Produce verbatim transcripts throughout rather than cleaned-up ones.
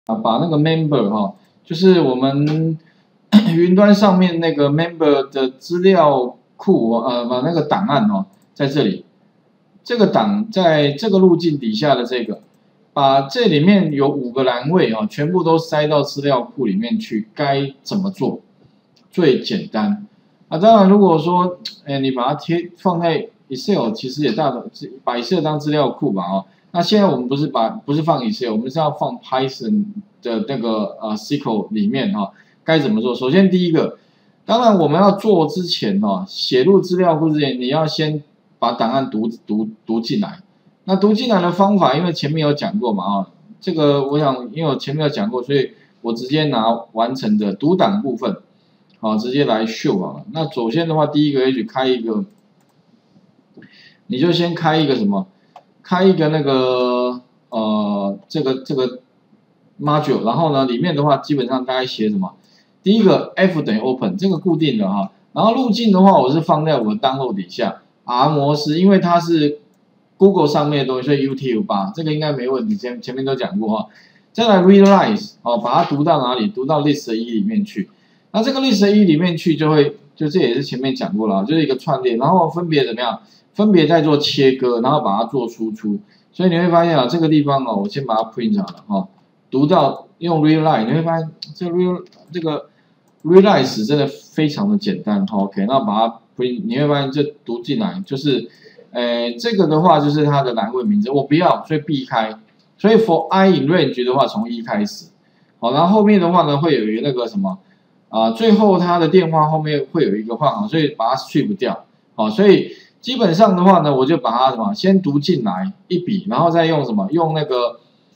啊，把那个 member 哈，就是我们云端上面那个 member 的资料库，呃，把那个档案哦，在这里，这个档在这个路径底下的这个，把这里面有五个栏位哦，全部都塞到资料库里面去，该怎么做最简单？啊，当然如果说，哎，你把它贴放在 Excel， 其实也大的把 Excel 当资料库吧，哦。那现在我们不是把不是放 Excel， 我们是要放 Python 的那个呃 S Q L 里面哈、哦，该怎么做？首先第一个，当然我们要做之前哦，写入资料库之前，你要先把档案读读读进来。那读进来的方法，因为前面有讲过嘛啊、哦，这个我想因为我前面有讲过，所以我直接拿完成的读档部分，好、哦，直接来 show 啊。那首先的话，第一个也许开一个，你就先开一个什么？开一个那个呃这个这个 module， 然后呢里面的话基本上大概写什么？第一个 F 等于 open 这个固定的哈，然后路径的话我是放在我的 download 底下 R 模式，因为它是 Google 上面的东西，所以 U T F 八这个应该没问题，前前面都讲过哈。再来 realize 哦，把它读到哪里？读到 list 一里面去。那这个 list 一里面去就会，就这也是前面讲过了，就是一个串列，然后分别怎么样？分别在做切割，然后把它做输出，所以你会发现啊，这个地方哦，我先把它 print 好了哈、哦，读到用 realize， 你会发现这个 real 这个 realize 真的非常的简单哈、哦、，OK， 那把它 print， 你会发现这读进来就是，呃，这个的话就是它的栏位名字，我不要，所以避开，所以 for I in range 的话从一开始，好，然后后面的话呢会有一个那个什么啊、呃，最后它的电话后面会有一个换行，所以把它 strip 掉，好，所以。基本上的话呢，我就把它什么先读进来一笔，然后再用什么用那个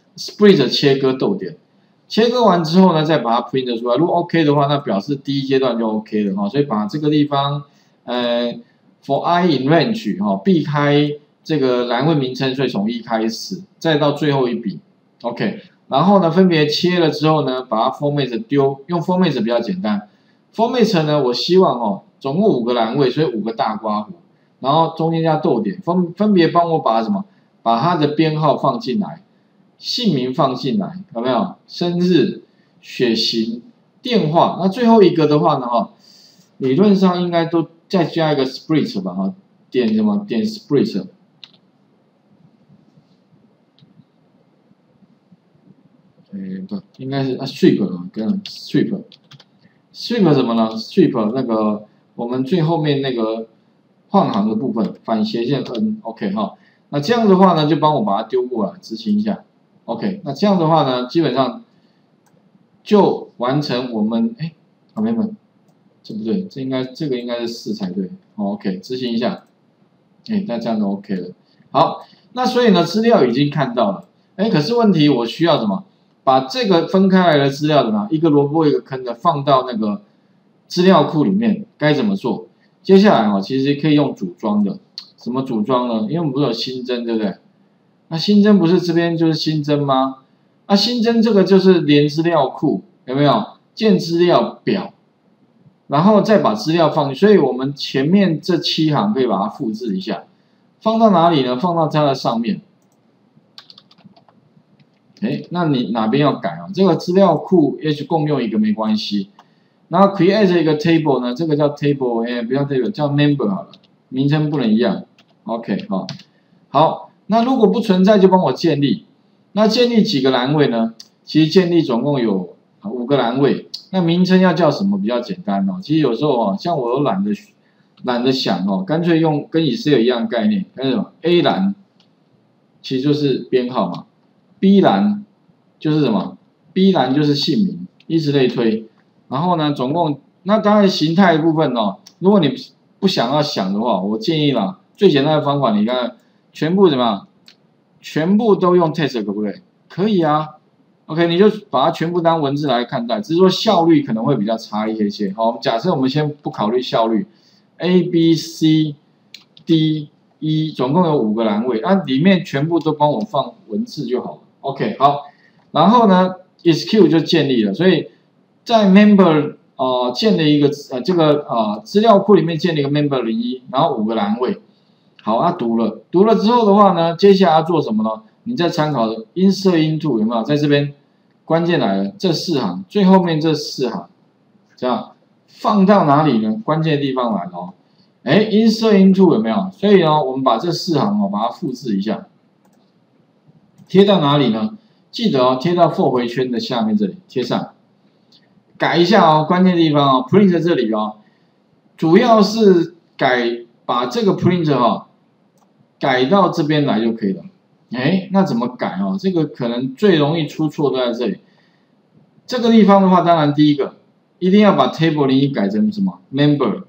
split 切割逗点，切割完之后呢，再把它 print 出来。如果 OK 的话，那表示第一阶段就 OK 了哈。所以把这个地方呃 for I in range 哈、哦，避开这个栏位名称，所以从一开始，再到最后一笔 OK。然后呢，分别切了之后呢，把它 format 丢，用 format 比较简单。format 呢，我希望哦，总共五个栏位，所以五个大括弧。然后中间加逗点，分分别帮我把什么，把它的编号放进来，姓名放进来，有没有？生日、血型、电话，那最后一个的话呢，哈，理论上应该都再加一个 split 吧，哈，点什么？点 split， 哎不，应该是啊 strip 啊，跟 strip，strip 什么呢 ？strip 那个我们最后面那个。换行的部分反斜线 n，OK 哈，那这样的话呢，就帮我把它丢过来执行一下 ，OK， 那这样的话呢，基本上就完成我们哎，好朋友们，这不对，这应该这个应该是四才对、哦、，OK， 执行一下，哎，那这样就 OK 了。好，那所以呢，资料已经看到了，哎，可是问题我需要什么？把这个分开来的资料怎么样？一个萝卜一个坑的放到那个资料库里面，该怎么做？接下来哦，其实可以用组装的，什么组装呢？因为我们不是有新增，对不对？那新增不是这边就是新增吗？那新增这个就是连资料库，有没有？建资料表，然后再把资料放进去。所以我们前面这七行可以把它复制一下，放到哪里呢？放到它的上面。哎，那你哪边要改啊？这个资料库也许共用一个没关系。然后 create 一个 table 呢，这个叫 table， 哎，不要 table， 叫 member 好了，名称不能一样。OK， 好，好，那如果不存在就帮我建立。那建立几个栏位呢？其实建立总共有五个栏位。那名称要叫什么比较简单哦？其实有时候哦，像我都懒得懒得想哦，干脆用跟 Excel 一样的概念，看什么 A 栏，其实就是编号嘛 ，B 栏就是什么 ？B 栏就是姓名，以此类推。然后呢，总共那当然形态的部分哦，如果你不想要想的话，我建议啦，最简单的方法，你看全部怎么样，全部都用 text 可不可以？可以啊 ，OK， 你就把它全部当文字来看待，只是说效率可能会比较差一些些。好，假设我们先不考虑效率 ，A B C D E 总共有五个栏位，那、啊、里面全部都帮我放文字就好了。OK， 好，然后呢 ，S Q 就建立了，所以。在 member 呃建了一个呃这个呃资料库里面建了一个 member 零一，然后五个栏位，好，啊读了，读了之后的话呢，接下来要做什么呢？你再参考的 insert into 有没有在这边关键来了，这四行最后面这四行，这样放到哪里呢？关键的地方来了哦。哎 ，insert into 有没有？所以呢，我们把这四行哦，把它复制一下，贴到哪里呢？记得哦，贴到 for 回圈的下面这里贴上，改一下哦，关键地方哦 ，print 这里哦，主要是改把这个 print 哦改到这边来就可以了。哎，那怎么改哦？这个可能最容易出错都在这里。这个地方的话，当然第一个一定要把 table 零一改成什么 member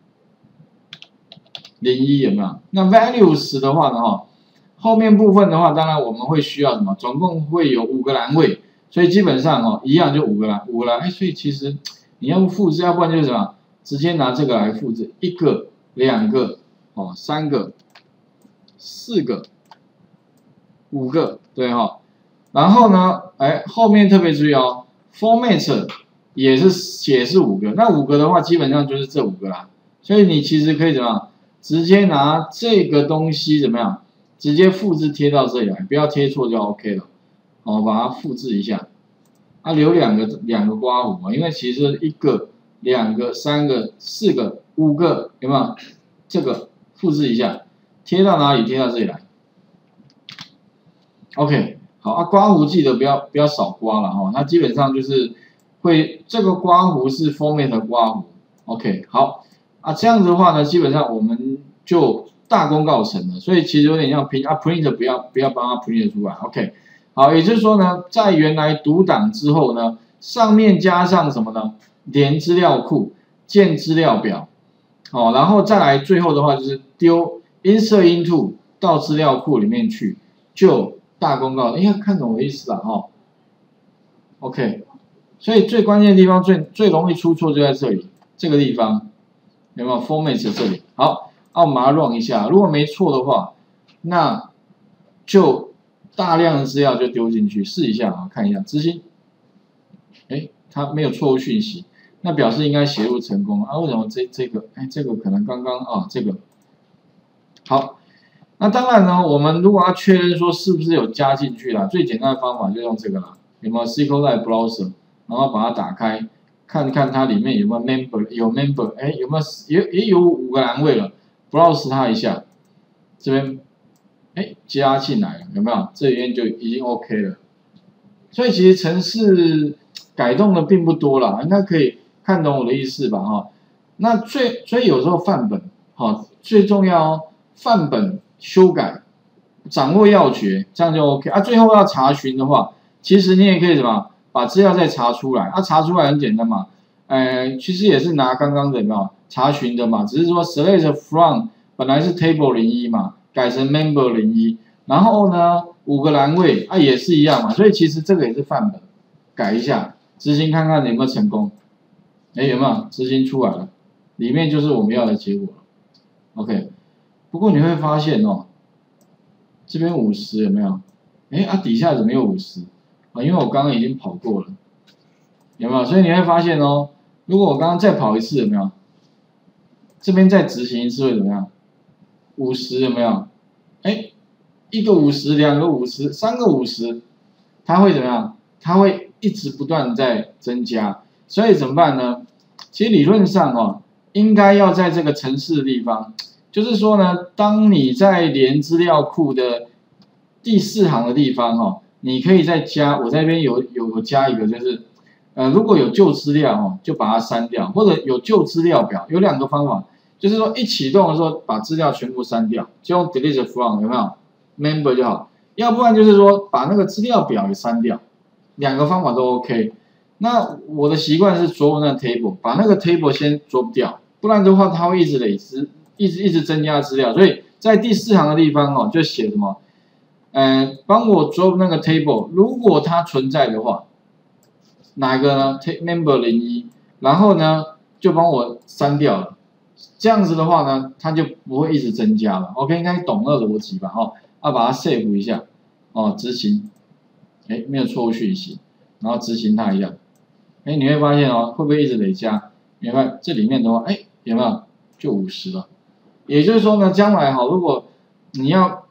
零一有没有？那 values 的话呢，哈，后面部分的话，当然我们会需要什么？总共会有五个栏位，所以基本上哦，一样就五个栏，五个栏。哎，所以其实你要不复制，要不然就是什么？直接拿这个来复制，一个、两个、哦，三个、四个、五个，对哈、哦。然后呢，哎，后面特别注意哦 ，format 也是也是五个，那五个的话，基本上就是这五个啦。所以你其实可以怎么样？直接拿这个东西怎么样？直接复制贴到这里来，不要贴错就 OK 了。哦，把它复制一下，啊，留两个两个刮弧嘛，因为其实一个、两个、三个、四个、五个，有没有？这个复制一下，贴到哪里？贴到这里来。OK， 好啊，刮弧记得不要不要少刮了哈、哦，它基本上就是会这个刮弧是 format 的刮弧。OK， 好。啊，这样子的话呢，基本上我们就大功告成了，所以其实有点像 print 啊 ，print 不要不要帮它 print 出来 ，OK， 好，也就是说呢，在原来读档之后呢，上面加上什么呢？连资料库、建资料表，好、哦，然后再来最后的话就是丢 insert into 到资料库里面去，就大功告，应该看懂我的意思了哈、哦、，OK， 所以最关键的地方最最容易出错就在这里，这个地方。有没有 format 这里？好，那我们把它 run 一下，如果没错的话，那就大量的资料就丢进去，试一下啊，看一下执行。哎，它没有错误讯息，那表示应该写入成功啊？为什么这这个？哎，这个可能刚刚啊，这个好。那当然呢，我们如果要确认说是不是有加进去啦，最简单的方法就用这个啦，有没有 SQLite Browser， 然后把它打开。看看它里面有没有 member， 有 member， 哎，有没有也也有五个栏位了 ，browse 它一下，这边，哎，加进来了，有没有？这里面就已经 OK 了。所以其实程式改动的并不多啦，应该可以看懂我的意思吧？哈，那最所以有时候范本，哈，最重要哦，范本修改，掌握要诀，这样就 OK 啊。最后要查询的话，其实你也可以什么？把资料再查出来，啊，查出来很简单嘛，呃，其实也是拿刚刚的有没有查询的嘛，只是说 select from 本来是 table 零一嘛，改成 member 零一，然后呢五个栏位啊也是一样嘛，所以其实这个也是范本，改一下，执行看看有没有成功，哎有没有执行出来了，里面就是我们要的结果了 ，OK， 不过你会发现哦，这边五十有没有？哎啊底下怎么有五十？啊，因为我刚刚已经跑过了，有没有？所以你会发现哦，如果我刚刚再跑一次，有没有？这边再执行一次会怎么样？五十有没有？哎，一个五十，两个五十，三个五十，它会怎么样？它会一直不断在增加。所以怎么办呢？其实理论上哦，应该要在这个程式的地方，就是说呢，当你在连资料库的第四行的地方哈、哦。你可以再加，我这边有有加一个，就是，呃，如果有旧资料哦，就把它删掉，或者有旧资料表，有两个方法，就是说一启动的时候把资料全部删掉，就用 delete from 有没有 member 就好，要不然就是说把那个资料表也删掉，两个方法都 OK。那我的习惯是 drop 那个 table， 把那个 table 先 drop 掉，不然的话它会一直累积，一直一直增加资料，所以在第四行的地方哦，就写什么？呃，帮我 drop 那个 table， 如果它存在的话，哪个呢 ？member 零一，然后呢就帮我删掉了，这样子的话呢，它就不会一直增加了。OK， 应该懂那个逻辑吧？哦，要把它 save 一下，哦，执行，哎，没有错误讯息，然后执行它一下，哎，你会发现哦，会不会一直累加？你看这里面的话，哎，有没有就五十了？也就是说呢，将来哈，如果你要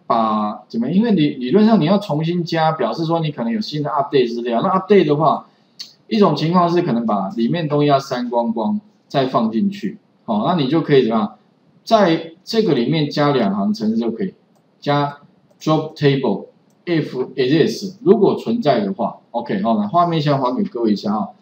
把怎么？因为理理论上你要重新加，表示说你可能有新的 update 资料。那 update 的话，一种情况是可能把里面东西要删光光，再放进去。好、哦，那你就可以怎么样？在这个里面加两行程式就可以，加 drop table if exists， 如果存在的话 ，OK， 好、哦，那画面先还给各位一下哈、哦。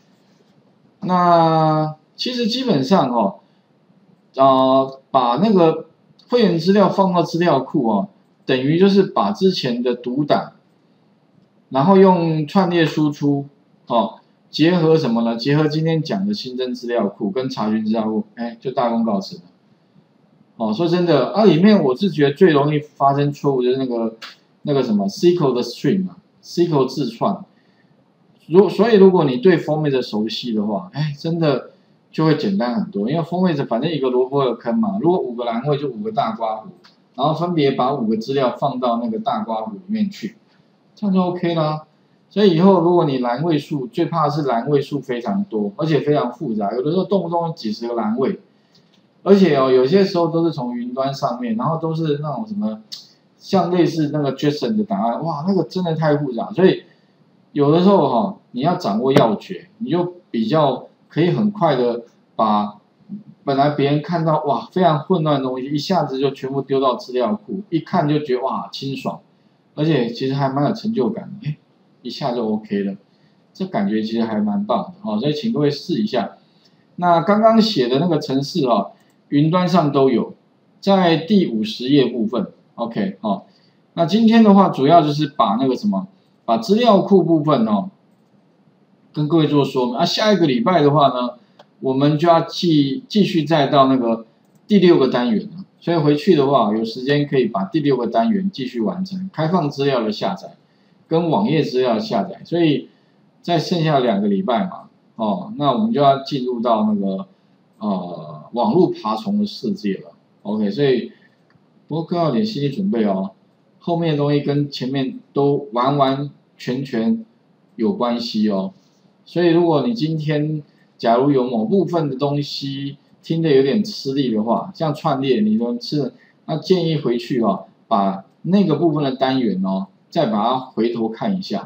那其实基本上哦，呃，把那个会员资料放到资料库哦，等于就是把之前的读档，然后用串列输出哦，结合什么呢？结合今天讲的新增资料库跟查询资料库，哎，就大功告成了。哦，说真的，啊，里面我是觉得最容易发生错误就是那个那个什么 S Q L 的 string 嘛 ，S Q L 字串。如所以如果你对 Formate 熟悉的话，哎，真的就会简单很多，因为 Formate 反正一个萝卜一个坑嘛，如果五个栏位就五个大刮胡，然后分别把五个资料放到那个大刮胡里面去，这样就 OK 啦。所以以后如果你栏位数，最怕的是栏位数非常多，而且非常复杂，有的时候动不动几十个栏位。而且哦，有些时候都是从云端上面，然后都是那种什么，像类似那个 JSON 的档案，哇，那个真的太复杂，所以有的时候哈、哦，你要掌握要诀，你就比较可以很快的把本来别人看到哇非常混乱的东西，一下子就全部丢到资料库，一看就觉得哇清爽，而且其实还蛮有成就感的，哎，一下就 OK 了，这感觉其实还蛮棒的哦，所以请各位试一下。那刚刚写的那个程式啊、哦。云端上都有，在第五十页部分 ，OK， 哦，那今天的话主要就是把那个什么，把资料库部分哦，跟各位做说明。啊，下一个礼拜的话呢，我们就要继继续再到那个第六个单元了，所以回去的话有时间可以把第六个单元继续完成，开放资料的下载跟网页资料的下载，所以在剩下两个礼拜嘛，哦，那我们就要进入到那个呃。网络爬虫的世界了 ，OK， 所以不过更要有点心理准备哦，后面的东西跟前面都完完全全有关系哦，所以如果你今天假如有某部分的东西听得有点吃力的话，像串列你都吃，那建议回去哦，把那个部分的单元哦，再把它回头看一下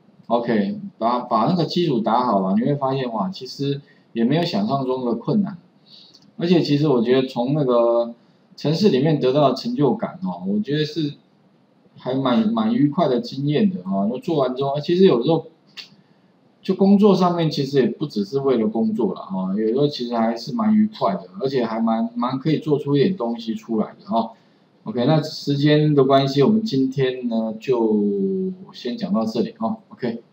，OK， 把把那个基础打好了，你会发现哇，其实也没有想象中的困难。而且其实我觉得从那个城市里面得到的成就感哦，我觉得是还蛮蛮愉快的经验的啊。做完之后，其实有时候就工作上面其实也不只是为了工作了哈，有时候其实还是蛮愉快的，而且还蛮蛮可以做出一点东西出来的哈。OK， 那时间的关系，我们今天呢就先讲到这里哈。OK。